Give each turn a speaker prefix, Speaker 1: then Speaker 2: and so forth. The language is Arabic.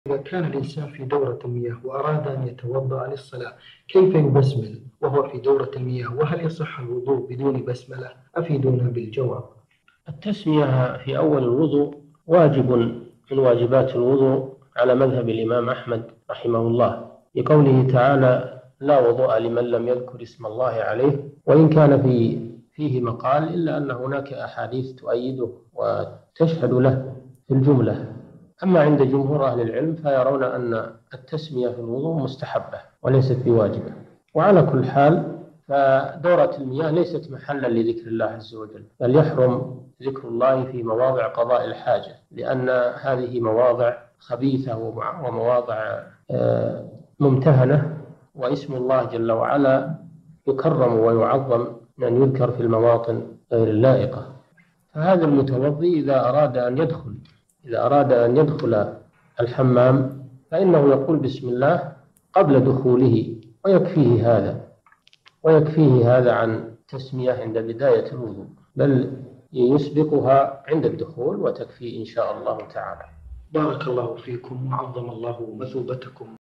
Speaker 1: إذا كان الإنسان في دورة المياه وأراد أن يتوضأ للصلاة كيف يبسمل وهو في دورة المياه؟ وهل يصح الوضوء بدون بسملة؟ أفيدونا بالجواب.
Speaker 2: التسمية في أول الوضوء واجب من واجبات الوضوء على مذهب الإمام أحمد رحمه الله، لقوله تعالى: لا وضوء لمن لم يذكر اسم الله عليه. وإن كان فيه مقال، إلا أن هناك أحاديث تؤيده وتشهد له في الجملة. أما عند جمهور أهل العلم فيرون أن التسمية في الوضوء مستحبة وليست بواجبة. وعلى كل حال، فدورة المياه ليست محلا لذكر الله عز وجل، بل يحرم ذكر الله في مواضع قضاء الحاجة، لأن هذه مواضع خبيثة ومواضع ممتهنة، واسم الله جل وعلا يكرم ويعظم أن يذكر في المواطن غير اللائقة. فهذا المتوضي إذا أراد أن يدخل الحمام فإنه يقول بسم الله قبل دخوله، ويكفيه هذا عن تسمية عند بداية الوضوء، بل يسبقها عند الدخول وتكفي إن شاء الله تعالى.
Speaker 1: بارك الله فيكم وعظم الله مثوبتكم.